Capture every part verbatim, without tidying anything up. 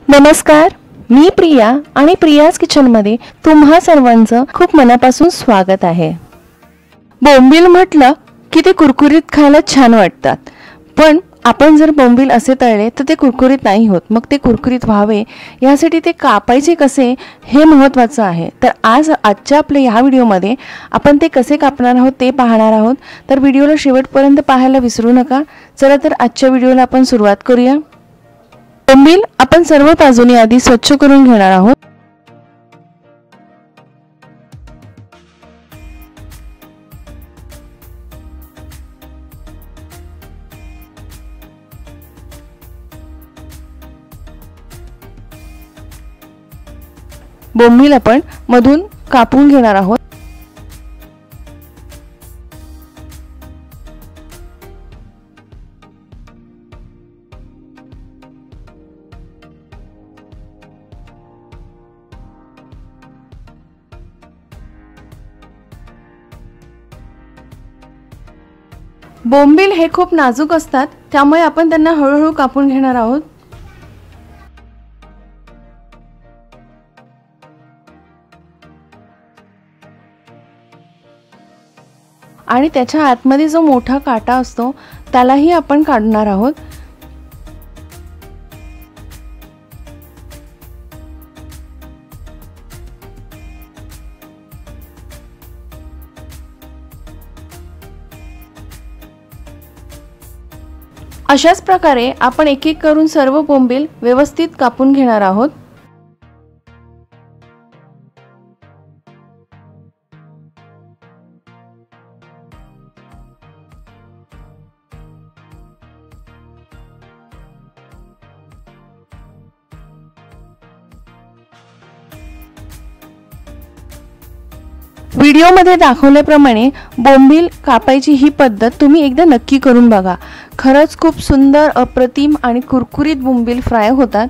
नमस्कार, मी प्रिया आणि प्रियाज किचनमध्ये तुम्हा सर्वांचं खूप मनापासून स्वागत आहे। बोंबील म्हटलं की ते कुरकुरीत खायला छान वाटतात, पण आपण जर बोंबील असे तळले तर ते कुरकुरीत नाही होत। मग ते कुरकुरीत व्हावे यासाठी ते कापायचे कसे हे महत्त्वाचं आहे। तर आज आजच्या आपल्या या व्हिडिओमध्ये आपण ते कसे कापणार आहोत ते पाहणार आहोत। तर व्हिडिओला शेवटपर्यंत पाहायला विसरू नका। चला तर आजच्या व्हिडिओला आपण सुरुवात करूया। बोंबील आपण सर्व बाजूनी आधी स्वच्छ करून घेणार आहोत। बोंबील आपण मधून कापून घेणार आहोत। बोंबील हे खूप नाजूक असतात, त्यामुळे आपण त्यांना हळूहळू कापून घेणार आहोत। आणि त्याच्या आतमध्ये जो मोठा काटा असतो त्यालाही आपण काढणार आहोत। अशाच प्रकारे आपण एक एक करून सर्व बोंबील व्यवस्थित कापून घेणार आहोत। व्हिडिओमध्ये दाखवल्याप्रमाणे बोंबील कापायची ही पद्धत तुम्ही एकदा नक्की करून बघा। खरंच खूप सुंदर, अप्रतिम आणि कुरकुरीत बोंबील फ्राय होतात।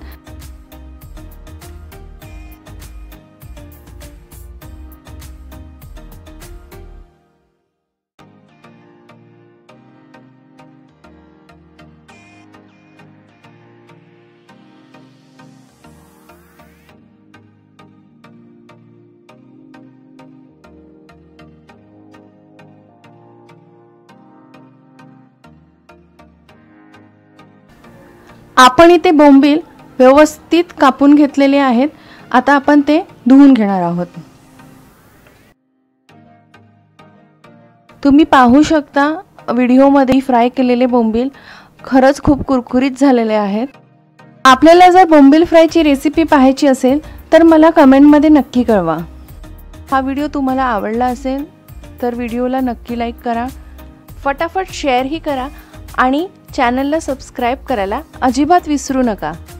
आपण इथे बोंबील व्यवस्थित कापून घेतलेले आहेत। आता आपण ते धुवून घेणार आहोत। तुम्ही पाहू शकता व्हिडिओमध्ये फ्राय केलेले बोंबील खरंच खूप कुरकुरीत झालेले आहेत। आपल्याला जर बोंबील फ्रायची रेसिपी पाहायची असेल तर मला कमेंटमध्ये नक्की कळवा। हा व्हिडिओ तुम्हाला आवडला असेल तर व्हिडिओला नक्की लाईक करा, फटाफट शेअर ही करा आणि चॅनलला सबस्क्राइब करायला अजिबात विसरू नका।